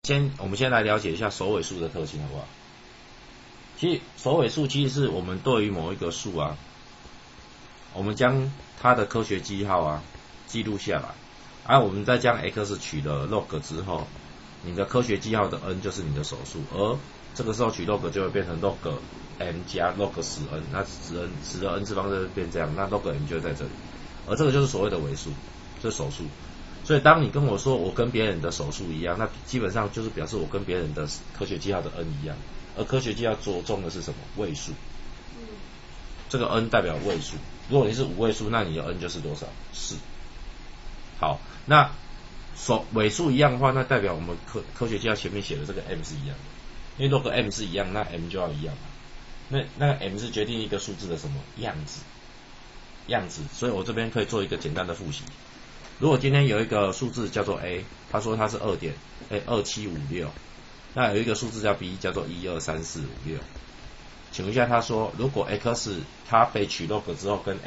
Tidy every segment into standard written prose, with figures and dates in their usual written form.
我们先来了解一下首尾数的特性，好不好？其实首尾数其实是我们对于某一个数啊，我们将它的科学记号啊记录下来，我们再将 x 取了 log 之后，你的科学记号的 n 就是你的首数，而这个时候取 log 就会变成 log m 加 log 10n， 那10的 n 次方就变这样，那 log m 就会在这里，而这个就是所谓的尾数，这是首数。所以当你跟我说我跟别人的首数一样，那基本上就是表示我跟别人的科学记号的 n 一样，而科学记号着重的是什么？位数。这个 n 代表位数，如果你是5位数，那你的 n 就是多少？4。好，那尾数一样的话，那代表我们科学记号前面写的这个 m 是一样的，因为如果 m 是一样，那 m 就要一样嘛。那个 m 是决定一个数字的什么样子，所以我这边可以做一个简单的复习。如果今天有一个数字叫做 a， 他说它是2.2756，那有一个数字叫 b， 叫做1234566。请问一下，他说如果 x 它被取 log 之后跟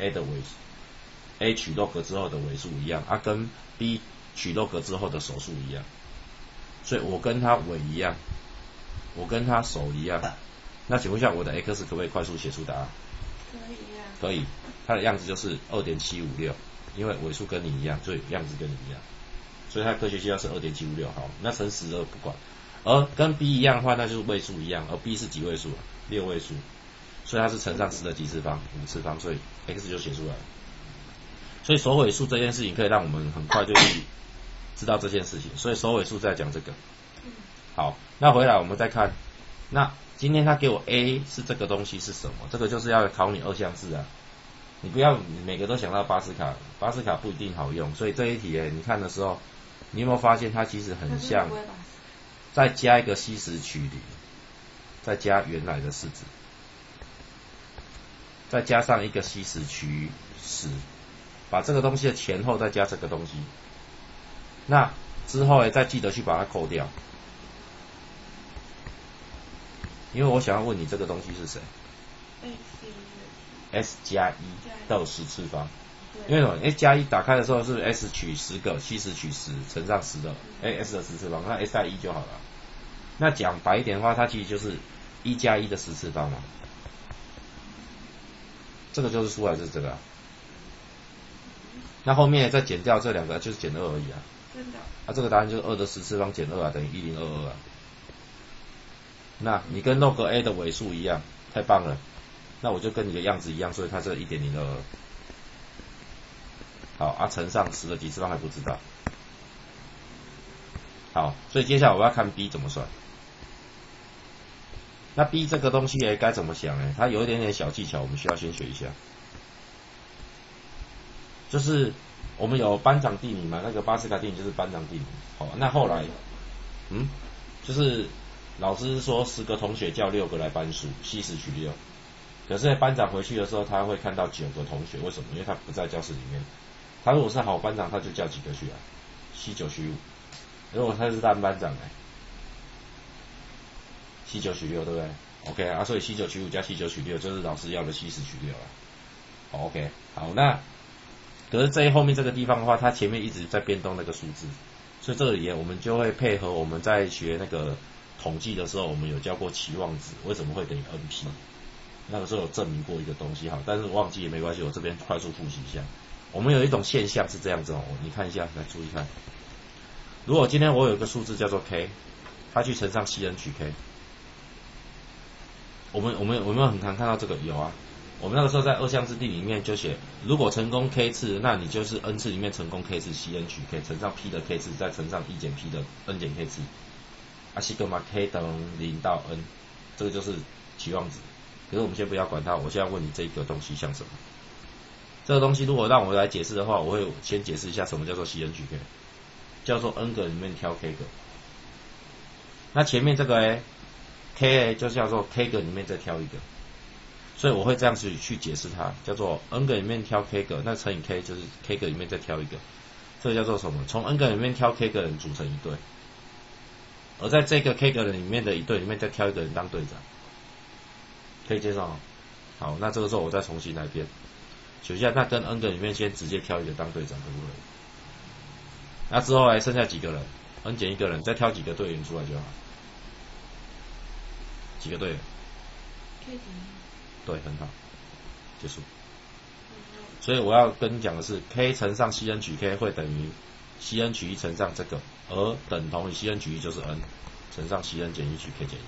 a 取 log 之后的尾数一样，跟 b 取 log 之后的首数一样，所以我跟它尾一样，我跟它首一样，那请问一下我的 x 可不可以快速写出答案？ 可以啊。 可以，它的样子就是 2.756， 因为尾数跟你一样，所以样子跟你一样，所以它科学记号是 2.756。好，那乘12不管，而跟 b 一样的话，那就是位数一样，而 b 是几位数？6位数，所以它是乘上10的几次方？5次方，所以 x 就写出来了。所以首尾数这件事情可以让我们很快就去知道这件事情，所以首尾数在讲这个。好，那回来我们再看，那今天他给我 a 是这个东西是什么？这个就是要考你二项式啊，你不要每个都想到巴斯卡不一定好用，所以这一题你看的时候，你有没有发现它其实很像再加一个吸食取零，再加原来的式子，再加上一个吸食取10，把这个东西的前后再加这个东西，那之后再记得去把它扣掉，因为我想要问你这个东西是谁 ？s 加1到10次方，因为什么 ？s 加1打开的时候是 s 取10个，吸食取10乘上10的 s 的10次方，那 s 加1就好了。那讲白一点的话，它其实就是1加1的10次方嘛。这个就是出来就是这个那后面再减掉这两个就是减2而已啊。 真的。 这个答案就是2的10次方减2等于1022那你跟 log a 的尾数一样，太棒了。那我就跟你的样子一样，所以它是1.022。好乘上10的几次方还不知道。好，所以接下来我要看 b 怎么算。那 b 这个东西该怎么想它有一点点小技巧，我们需要先学一下。就是我们有班长定理嘛，那个巴斯卡定理就是班长定理。好，那后来就是老师说10个同学叫6个来搬书，吸食取6。可是班长回去的时候，他会看到9个同学，为什么？因为他不在教室里面。他如果是好班长，他就叫几个去啊？吸9取5。如果他是烂班长吸9取6，对不对 ？OK 所以吸9取5加吸9取6就是老师要的吸10取6了。好 ，OK， 好，那可是这后面这个地方的话，它前面一直在变动那个数字，所以这里我们就会配合我们在学那个统计的时候，我们有教过期望值为什么会等于 NP， 那个时候有证明过一个东西，好，但是我忘记也没关系，我这边快速复习一下。我们有一种现象是这样子你看一下，来注意看。如果今天我有一个数字叫做 k， 它去乘上 cn 取 k， 我们有没有很常看到这个？有啊。我们那个时候在二项制定里面就写，如果成功 k 次，那你就是 n 次里面成功 k 次 cn 取 k 乘上 p 的 k 次，再乘上1减 p 的 n 减 k 次，西格玛 k 等0到 n， 这个就是期望值。可是我们先不要管它，我现在问你这个东西像什么？这个东西如果让我来解释的话，我会先解释一下什么叫做 cn 取 k， 叫做 n 个里面挑 k 个。那前面这个k 就叫做 k 个里面再挑一个。所以我会这样子去解释它，叫做 n 个里面挑 k 个，那乘以 k 就是 k 个里面再挑一个，这个叫做什么？从 n 个里面挑 k 个人组成一队，而在这个 k 个人里面的一队里面再挑一个人当队长，可以接受吗？好，那这个时候我再重新来编，写一下，那跟 n 个里面先直接挑一个当队长，对不对？那之后还剩下几个人？ n 减一个人，再挑几个队员出来就好。几个队员 ？k 减一。 对，很好，结束。所以我要跟你讲的是 ，k 乘上 cn 取 k 会等于 cn 取一乘上这个，而等同于 cn 取一就是 n 乘上 cn 减一取 k 减一。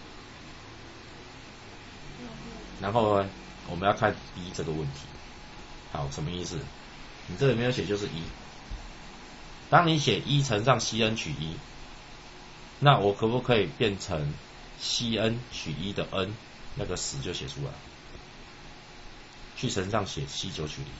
然后呢，我们要看 b 这个问题。好，什么意思？你这里没有写就是1。当你写1乘上 cn 取1，那我可不可以变成 cn 取1的 n 那个10就写出来？去乘上写 c9取0。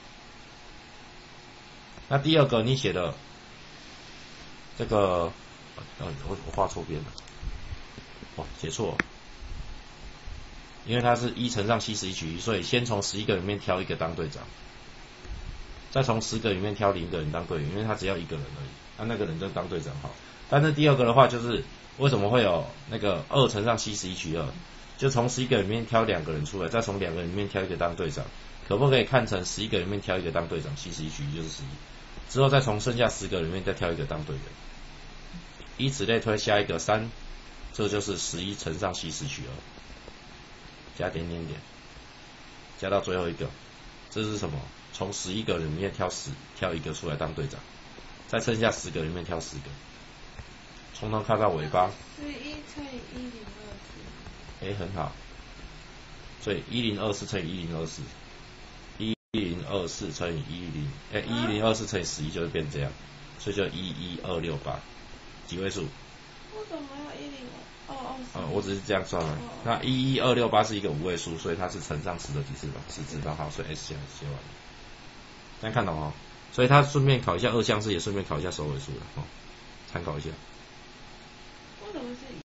那第二个你写的这个，我画错边了，写错了，因为它是1乘上 c11取1，所以先从11个里面挑一个当队长，再从10个里面挑另一个人当队员，因为他只要一个人而已，那个人就当队长好。但是第二个的话，就是为什么会有那个2乘上 c11取2，就从11个里面挑2个人出来，再从2个里面挑一个当队长，可不可以看成11个里面挑一个当队长，c11取1就是11，之后再从剩下10个里面再挑一个当队员，以此类推，下一个3，这就是11乘上 c10取2，加点点点，加到最后一个，这是什么？从11个里面挑一个出来当队长，再剩下10个里面挑10个，从头看到尾巴。 11乘以1024。 很好。所以1024乘以1024，1024乘以1024乘以11就是变这样，所以就11268，几位数？ 为什么要10224？ 我只是这样算了。那11268是一个5位数，所以它是乘上10的几次方？10次方。好，所以 S 项写完了。这样看懂哦？所以它顺便考一下2项式，也顺便考一下首尾数的参考一下。 为什么是